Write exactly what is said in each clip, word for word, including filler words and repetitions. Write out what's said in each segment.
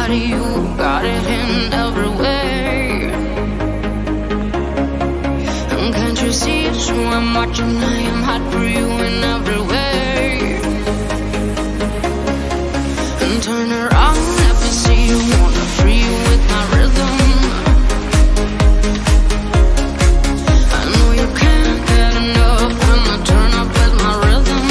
body, you got it in every way. And can't you see it's who I'm watching? I am hot for you in every way. And turn around, let me see you, wanna free you with my rhythm. I know you can't get enough when I turn up with my rhythm.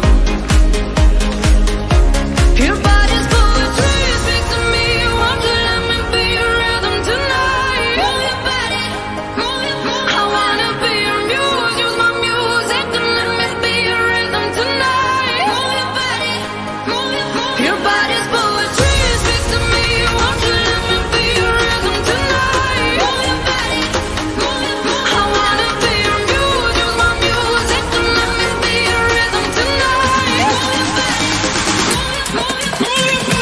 Your body's poetry, speak to me, won't you let me be your rhythm tonight? Move your body, move your body. I wanna be your muse, use my music to let me be your rhythm tonight. Move your body, move your body. Your body's poetry, speak to me, won't you let me be your rhythm tonight? Move your body, move your body. I wanna be your muse, use my music to let me be your rhythm tonight. Move your body, move your body.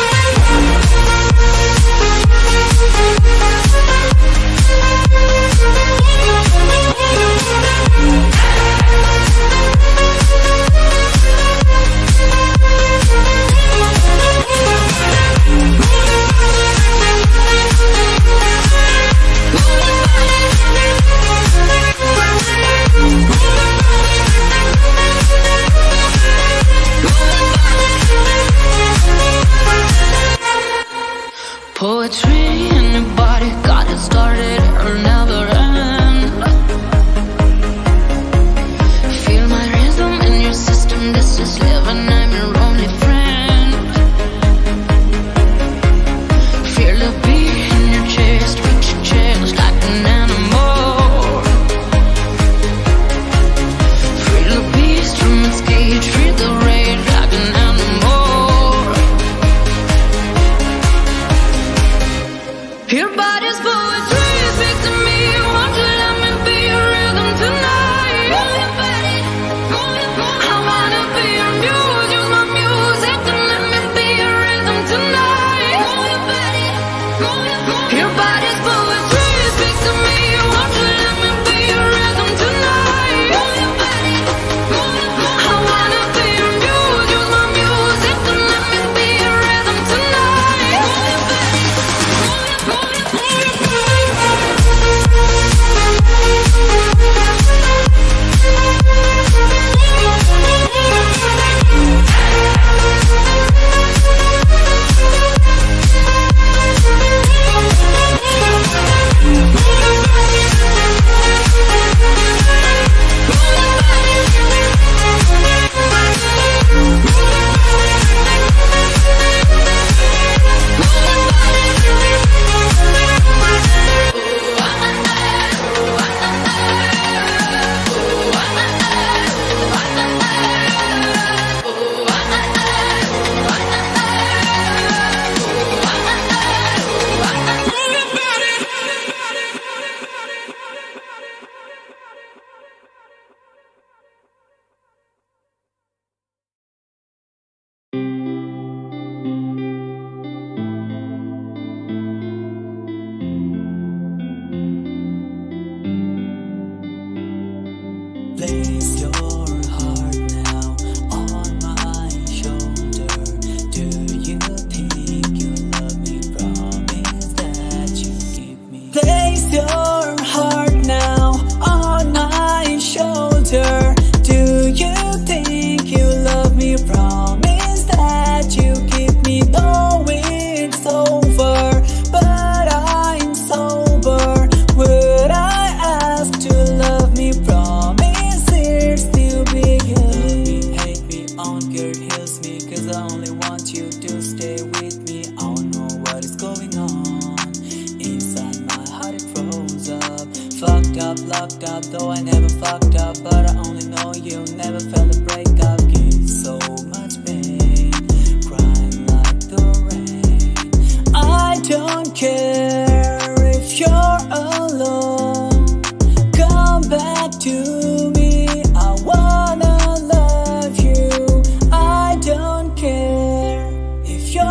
Poetry in your body, got it started, it'll never end. Feel my rhythm in your system, this is living, I'm your only friend. Feel the beat in your chest, reach your chest like an animal. Feel the beast from its cage, feel the rage like an animal. Your body's poetry, speak to me, won't you let me be your rhythm tonight? Move your body, move your body. I wanna be your muse, use my music to let me be your rhythm tonight. Move your body, move your body. Your body's poetry, speak to me, won't you let me be your rhythm tonight? Move your body, move your body. I wanna be your muse, use my music to let me be your rhythm tonight. Move your body. Place your heart now on my shoulder. Do you think you love me? Promise that you give me. Place your heart now on my shoulder. Do you think you love me? Promise that you give me. Though it's over, but I'm sober. Would I ask to love me? Promise. I only want you to stay with me. I don't know what is going on. Inside my heart it froze up. Fucked up, locked up, though I never fucked up. But I only know you never felt a breakup. Give so much pain, crying like the rain. I don't care if you're alone. Come back to me, I wanna love you. I don't care if you're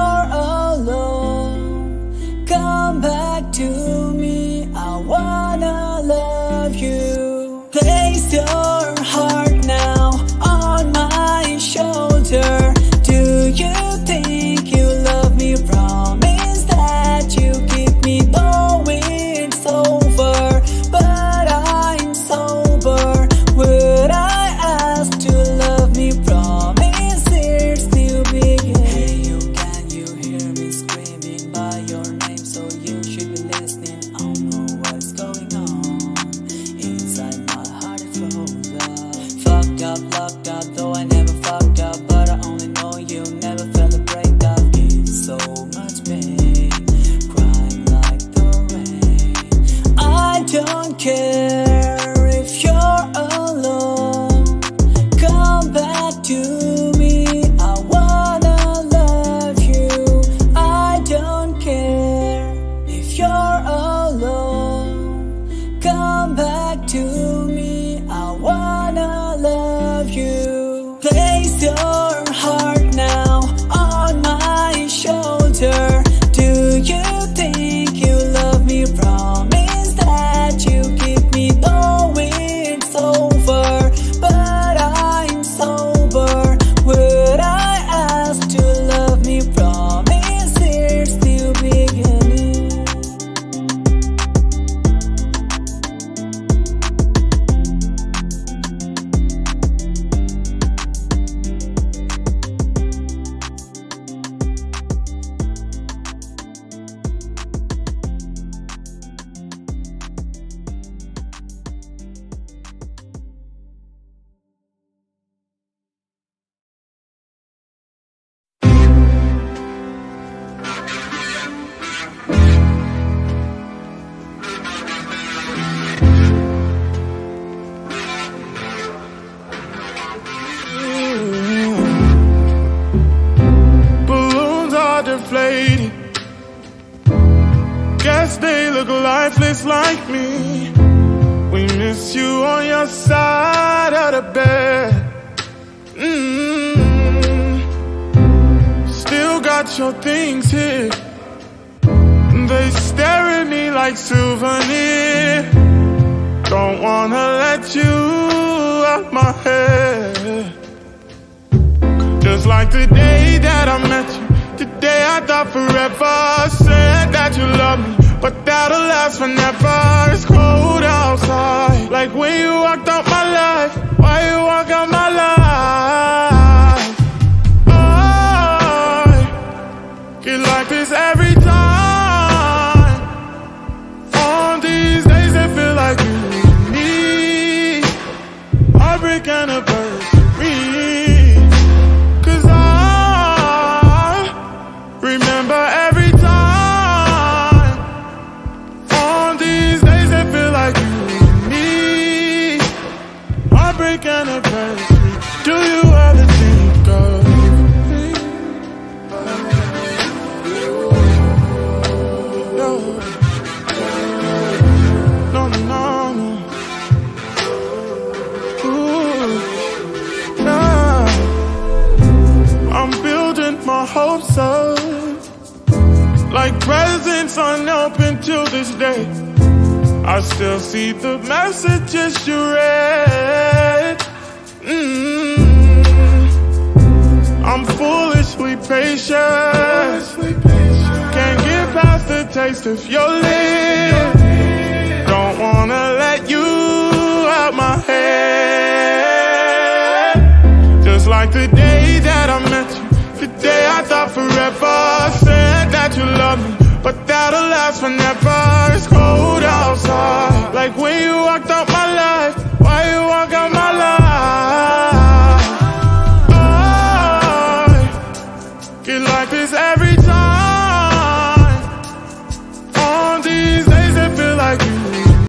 alone. Come back to me, I wanna love you. Place your heart now on my shoulder. Do you think you love me? Promise that don't care if you're alone. Come back to me, I wanna love you. I don't care if you're alone. Come back to me, I wanna love you. Place your heart now on my shoulder. Do you think you love me? Promise that you keep me, though it's over. But I'm sober. Would I ask to love me? Promise it's still beginning. Balloons are deflating. Guess they look lifeless like me. We miss you on your side of the bed. Mm-hmm. Still got your things here. They stare at me like souvenir. Don't wanna let you out my head. Just like the day that I met you, the day I thought forever. Said that you love me, but that'll last forever. It's cold outside, like when you walked out my life. Why you walk out my life? I get like this every time. On these days that feel like you and me. Heartbreak anniversary. Cause I remember every time. On these days that feel like you and me. Heartbreak anniversary. Do you ever think of me? No, no, no, no. Ooh, nah. I'm building my hopes up, like presents unopened till this day. I still see the messages you read. Mm-hmm. I'm foolishly patient. Can't get past the taste of your lips. Don't wanna let you out my head. Just like the day that I met you, the day I thought forever. Said that you love me, but that'll last forever. It's cold outside, like when you walked out my life. Why you walk out my life? I get like this every